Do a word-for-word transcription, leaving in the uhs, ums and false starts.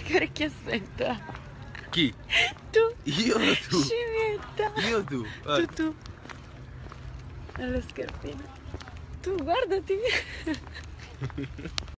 che orecchie aspetta? Chi? Tu. Io o tu? Scimmietta. Io o tu? Tu, tu. Alle scarpine. Tu, guardati.